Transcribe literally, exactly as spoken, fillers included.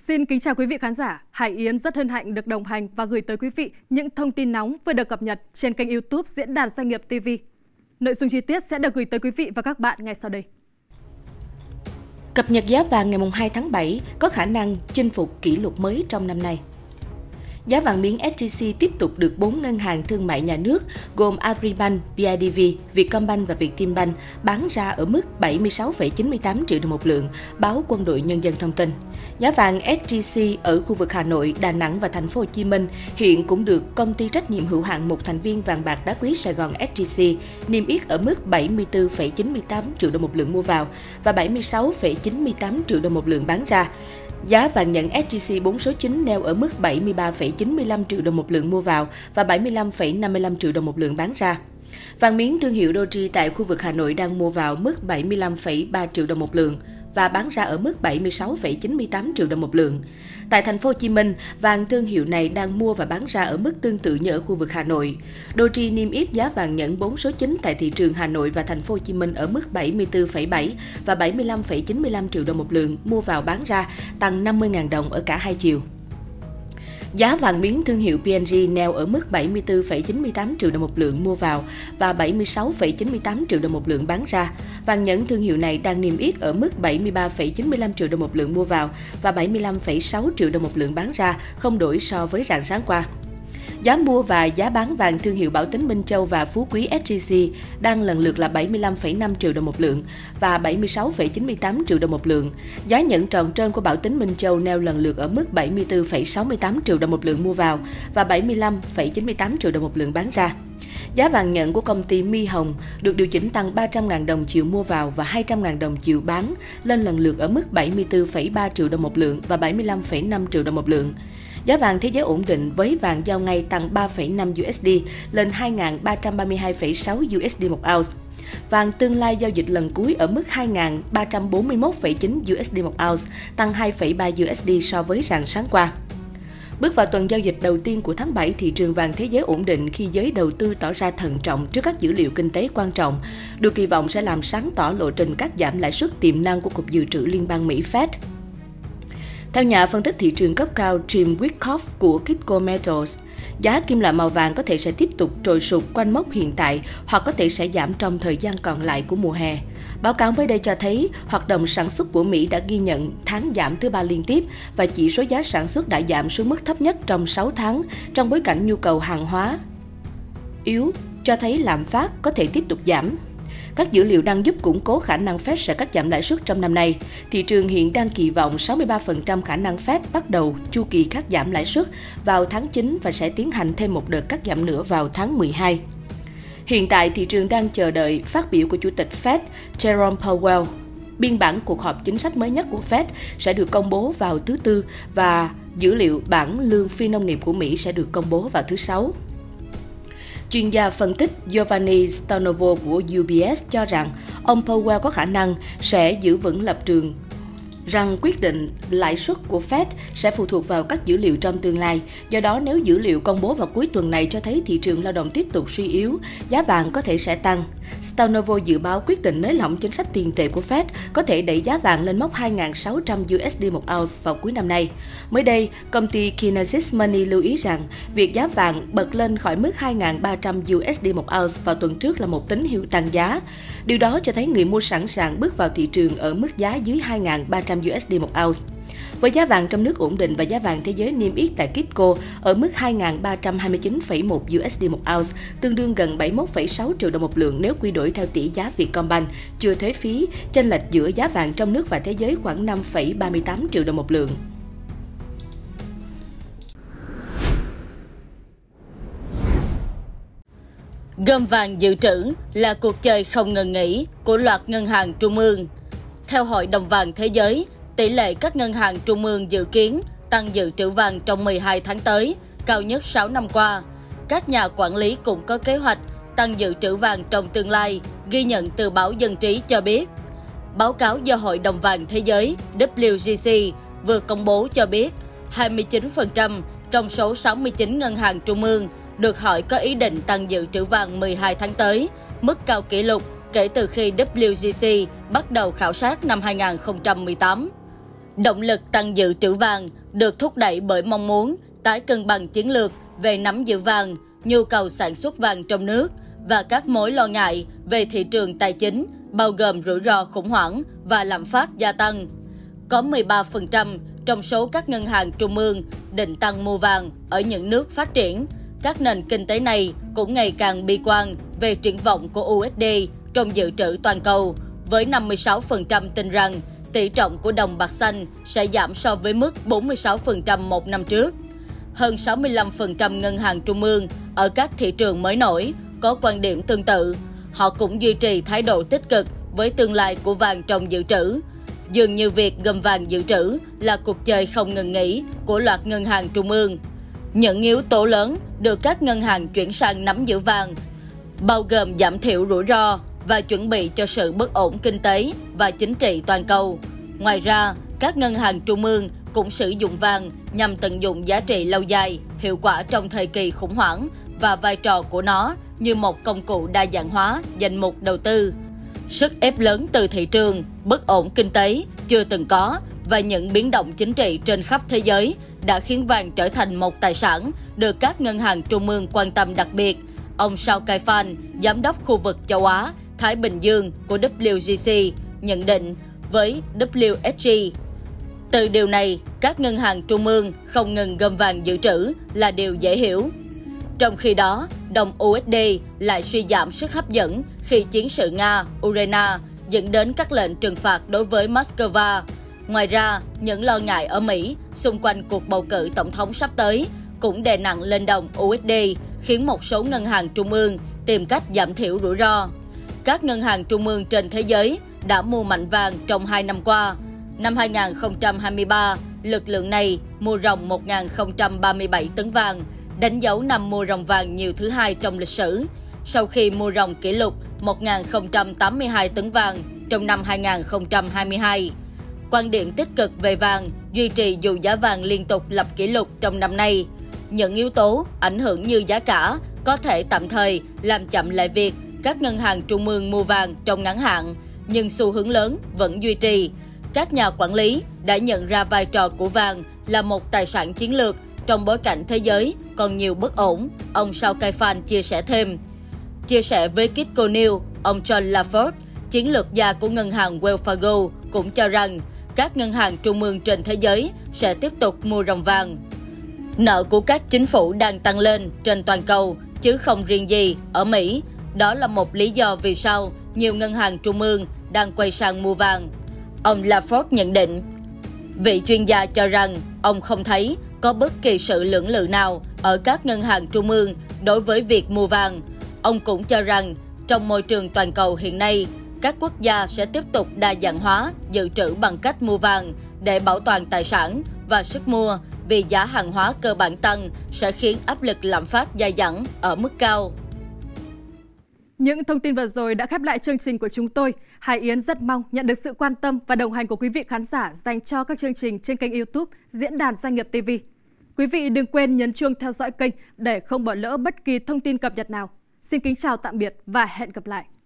Xin kính chào quý vị khán giả. Hải Yến rất hân hạnh được đồng hành và gửi tới quý vị những thông tin nóng vừa được cập nhật trên kênh YouTube Diễn đàn Doanh nghiệp ti vi. Nội dung chi tiết sẽ được gửi tới quý vị và các bạn ngay sau đây. Cập nhật giá vàng ngày hai tháng bảy có khả năng chinh phục kỷ lục mới trong năm nay. Giá vàng miếng ét gi xê tiếp tục được bốn ngân hàng thương mại nhà nước gồm Agribank, bê i đê vê, Vietcombank và Vietinbank bán ra ở mức bảy mươi sáu phẩy chín mươi tám triệu đồng một lượng, báo Quân đội Nhân dân thông tin. Giá vàng ét gi xê ở khu vực Hà Nội, Đà Nẵng và Thành phố Hồ Chí Minh hiện cũng được công ty trách nhiệm hữu hạn một thành viên vàng bạc đá quý Sài Gòn ét gi xê niêm yết ở mức bảy mươi tư phẩy chín mươi tám triệu đồng một lượng mua vào và bảy mươi sáu phẩy chín mươi tám triệu đồng một lượng bán ra. Giá vàng nhẫn ét gi xê bốn số chín neo ở mức bảy mươi ba phẩy chín mươi lăm triệu đồng một lượng mua vào và bảy mươi lăm phẩy năm mươi lăm triệu đồng một lượng bán ra. Vàng miếng thương hiệu Doji tại khu vực Hà Nội đang mua vào mức bảy mươi lăm phẩy ba triệu đồng một lượng và bán ra ở mức bảy mươi sáu phẩy chín mươi tám triệu đồng một lượng. Tại Thành phố Hồ Chí Minh, vàng thương hiệu này đang mua và bán ra ở mức tương tự như ở khu vực Hà Nội. Doji niêm yết giá vàng nhẫn bốn số chín tại thị trường Hà Nội và Thành phố Hồ Chí Minh ở mức bảy mươi tư phẩy bảy và bảy mươi lăm phẩy chín mươi lăm triệu đồng một lượng mua vào bán ra, tăng năm mươi nghìn đồng ở cả hai chiều. Giá vàng miếng thương hiệu pê en giê neo ở mức bảy mươi tư phẩy chín mươi tám triệu đồng một lượng mua vào và bảy mươi sáu phẩy chín mươi tám triệu đồng một lượng bán ra. Vàng nhẫn thương hiệu này đang niêm yết ở mức bảy mươi ba phẩy chín mươi lăm triệu đồng một lượng mua vào và bảy mươi lăm phẩy sáu triệu đồng một lượng bán ra, không đổi so với rạng sáng qua. Giá mua và giá bán vàng thương hiệu Bảo Tín Minh Châu và Phú Quý ét gi xê đang lần lượt là bảy mươi lăm phẩy năm triệu đồng một lượng và bảy mươi sáu phẩy chín mươi tám triệu đồng một lượng. Giá nhẫn tròn trơn của Bảo Tín Minh Châu neo lần lượt ở mức bảy mươi tư phẩy sáu mươi tám triệu đồng một lượng mua vào và bảy mươi lăm phẩy chín mươi tám triệu đồng một lượng bán ra. Giá vàng nhẫn của công ty My Hồng được điều chỉnh tăng ba trăm nghìn đồng chiều mua vào và hai trăm nghìn đồng chiều bán, lên lần lượt ở mức bảy mươi tư phẩy ba triệu đồng một lượng và bảy mươi lăm phẩy năm triệu đồng một lượng. Giá vàng thế giới ổn định với vàng giao ngay tăng ba phẩy năm đô la lên hai nghìn ba trăm ba mươi hai phẩy sáu đô la một ounce. Vàng tương lai giao dịch lần cuối ở mức hai nghìn ba trăm bốn mươi mốt phẩy chín đô la một ounce, tăng hai phẩy ba đô la so với rạng sáng qua. Bước vào tuần giao dịch đầu tiên của tháng bảy, thị trường vàng thế giới ổn định khi giới đầu tư tỏ ra thận trọng trước các dữ liệu kinh tế quan trọng, được kỳ vọng sẽ làm sáng tỏ lộ trình cắt giảm lãi suất tiềm năng của Cục Dự trữ Liên bang Mỹ Fed. Theo nhà phân tích thị trường cấp cao Jim Wyckoff của Kitco Metals, giá kim loại màu vàng có thể sẽ tiếp tục trồi sụt quanh mốc hiện tại hoặc có thể sẽ giảm trong thời gian còn lại của mùa hè. Báo cáo mới đây cho thấy hoạt động sản xuất của Mỹ đã ghi nhận tháng giảm thứ ba liên tiếp và chỉ số giá sản xuất đã giảm xuống mức thấp nhất trong sáu tháng trong bối cảnh nhu cầu hàng hóa yếu, cho thấy lạm phát có thể tiếp tục giảm. Các dữ liệu đang giúp củng cố khả năng Fed sẽ cắt giảm lãi suất trong năm nay. Thị trường hiện đang kỳ vọng sáu mươi ba phần trăm khả năng Fed bắt đầu chu kỳ cắt giảm lãi suất vào tháng chín và sẽ tiến hành thêm một đợt cắt giảm nữa vào tháng mười hai. Hiện tại, thị trường đang chờ đợi phát biểu của Chủ tịch Fed Jerome Powell. Biên bản cuộc họp chính sách mới nhất của Fed sẽ được công bố vào thứ Tư và dữ liệu bảng lương phi nông nghiệp của Mỹ sẽ được công bố vào thứ Sáu. Chuyên gia phân tích Giovanni Stanovo của u bê ét cho rằng ông Powell có khả năng sẽ giữ vững lập trường rằng quyết định lãi suất của Fed sẽ phụ thuộc vào các dữ liệu trong tương lai. Do đó, nếu dữ liệu công bố vào cuối tuần này cho thấy thị trường lao động tiếp tục suy yếu, giá vàng có thể sẽ tăng. Stanovo dự báo quyết định nới lỏng chính sách tiền tệ của Fed có thể đẩy giá vàng lên mốc hai nghìn sáu trăm đô la một ounce vào cuối năm nay. Mới đây, công ty Kinesis Money lưu ý rằng việc giá vàng bật lên khỏi mức hai nghìn ba trăm đô la một ounce vào tuần trước là một tín hiệu tăng giá. Điều đó cho thấy người mua sẵn sàng bước vào thị trường ở mức giá dưới hai nghìn ba trăm đô la một ounce. Với giá vàng trong nước ổn định và giá vàng thế giới niêm yết tại Kitco ở mức hai nghìn ba trăm hai mươi chín phẩy một đô la một ounce, tương đương gần bảy mươi mốt phẩy sáu triệu đồng một lượng nếu quy đổi theo tỷ giá Vietcombank, chưa thuế phí, chênh lệch giữa giá vàng trong nước và thế giới khoảng năm phẩy ba mươi tám triệu đồng một lượng. Gom vàng dự trữ là cuộc chơi không ngừng nghỉ của loạt ngân hàng trung ương. Theo Hội đồng vàng Thế giới, tỷ lệ các ngân hàng trung ương dự kiến tăng dự trữ vàng trong mười hai tháng tới, cao nhất sáu năm qua. Các nhà quản lý cũng có kế hoạch tăng dự trữ vàng trong tương lai, ghi nhận từ báo Dân trí cho biết. Báo cáo do Hội đồng vàng Thế giới W G C vừa công bố cho biết, hai mươi chín phần trăm trong số sáu mươi chín ngân hàng trung ương được hỏi có ý định tăng dự trữ vàng mười hai tháng tới, mức cao kỷ lục kể từ khi W G C bắt đầu khảo sát năm hai nghìn không trăm mười tám. Động lực tăng dự trữ vàng được thúc đẩy bởi mong muốn tái cân bằng chiến lược về nắm giữ vàng, nhu cầu sản xuất vàng trong nước và các mối lo ngại về thị trường tài chính, bao gồm rủi ro khủng hoảng và lạm phát gia tăng. Có mười ba phần trăm trong số các ngân hàng trung ương định tăng mua vàng ở những nước phát triển. Các nền kinh tế này cũng ngày càng bi quan về triển vọng của u ét đê trong dự trữ toàn cầu, với năm mươi sáu phần trăm tin rằng tỷ trọng của đồng bạc xanh sẽ giảm so với mức bốn mươi sáu phần trăm một năm trước. Hơn sáu mươi lăm phần trăm ngân hàng trung ương ở các thị trường mới nổi có quan điểm tương tự. Họ cũng duy trì thái độ tích cực với tương lai của vàng trong dự trữ. Dường như việc gom vàng dự trữ là cuộc chơi không ngừng nghỉ của loạt ngân hàng trung ương. Những yếu tố lớn được các ngân hàng chuyển sang nắm giữ vàng, bao gồm giảm thiểu rủi ro và chuẩn bị cho sự bất ổn kinh tế và chính trị toàn cầu. Ngoài ra, các ngân hàng trung ương cũng sử dụng vàng nhằm tận dụng giá trị lâu dài, hiệu quả trong thời kỳ khủng hoảng và vai trò của nó như một công cụ đa dạng hóa danh mục đầu tư. Sức ép lớn từ thị trường, bất ổn kinh tế chưa từng có và những biến động chính trị trên khắp thế giới đã khiến vàng trở thành một tài sản được các ngân hàng trung ương quan tâm đặc biệt. Ông Shao Kai-fan, giám đốc khu vực châu Á, Thái Bình Dương của W G C, nhận định với W S G. Từ điều này, các ngân hàng trung ương không ngừng gom vàng dự trữ là điều dễ hiểu. Trong khi đó, đồng u ét đê lại suy giảm sức hấp dẫn khi chiến sự Nga-Ukraine dẫn đến các lệnh trừng phạt đối với Moscow. Ngoài ra, những lo ngại ở Mỹ xung quanh cuộc bầu cử tổng thống sắp tới cũng đè nặng lên đồng u ét đê, khiến một số ngân hàng trung ương tìm cách giảm thiểu rủi ro. Các ngân hàng trung ương trên thế giới đã mua mạnh vàng trong hai năm qua. Năm hai nghìn không trăm hai mươi ba, lực lượng này mua ròng một nghìn không trăm ba mươi bảy tấn vàng, đánh dấu năm mua ròng vàng nhiều thứ hai trong lịch sử, sau khi mua ròng kỷ lục một nghìn không trăm tám mươi hai tấn vàng trong năm hai nghìn không trăm hai mươi hai. Quan điểm tích cực về vàng duy trì dù giá vàng liên tục lập kỷ lục trong năm nay. Những yếu tố ảnh hưởng như giá cả có thể tạm thời làm chậm lại việc các ngân hàng trung ương mua vàng trong ngắn hạn, nhưng xu hướng lớn vẫn duy trì. Các nhà quản lý đã nhận ra vai trò của vàng là một tài sản chiến lược trong bối cảnh thế giới còn nhiều bất ổn, ông Shao Kai-fan chia sẻ thêm. Chia sẻ với Kitco News, ông John Laford, chiến lược gia của ngân hàng Wells Fargo, cũng cho rằng các ngân hàng trung ương trên thế giới sẽ tiếp tục mua ròng vàng. Nợ của các chính phủ đang tăng lên trên toàn cầu, chứ không riêng gì ở Mỹ. Đó là một lý do vì sao nhiều ngân hàng trung ương đang quay sang mua vàng. Ông Laford nhận định. Vị chuyên gia cho rằng ông không thấy có bất kỳ sự lưỡng lự nào ở các ngân hàng trung ương đối với việc mua vàng. Ông cũng cho rằng trong môi trường toàn cầu hiện nay, các quốc gia sẽ tiếp tục đa dạng hóa dự trữ bằng cách mua vàng để bảo toàn tài sản và sức mua, vì giá hàng hóa cơ bản tăng sẽ khiến áp lực lạm phát dai dẳng ở mức cao. Những thông tin vừa rồi đã khép lại chương trình của chúng tôi. Hải Yến rất mong nhận được sự quan tâm và đồng hành của quý vị khán giả dành cho các chương trình trên kênh YouTube Diễn đàn Doanh nghiệp ti vi. Quý vị đừng quên nhấn chuông theo dõi kênh để không bỏ lỡ bất kỳ thông tin cập nhật nào. Xin kính chào tạm biệt và hẹn gặp lại.